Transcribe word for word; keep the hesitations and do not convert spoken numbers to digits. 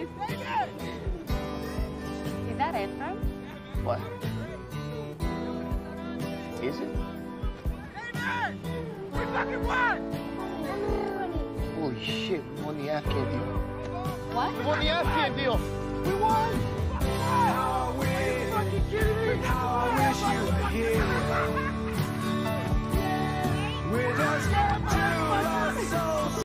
Is that Ephraim? What? Is it? We fucking won! Holy shit, we won the Afghan deal. What? We won the Afghan deal. We won! Are you fucking kidding me?